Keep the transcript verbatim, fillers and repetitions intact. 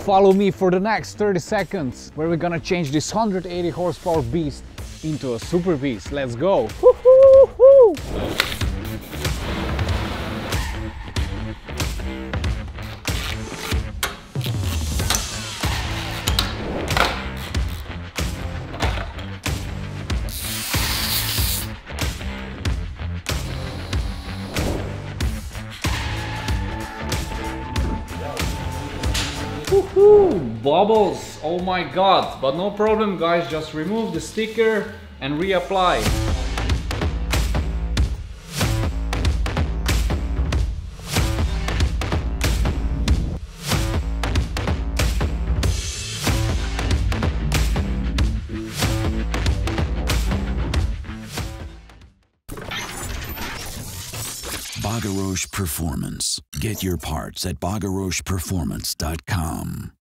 follow me for the next thirty seconds where we're gonna change this one hundred eighty horsepower beast into a super beast. Let's go! Woo-hoo-hoo! Woohoo! Bubbles! Oh my god! But no problem, guys, just remove the sticker and reapply. Bagaroche Performance. Get your parts at bagaroche performance dot com.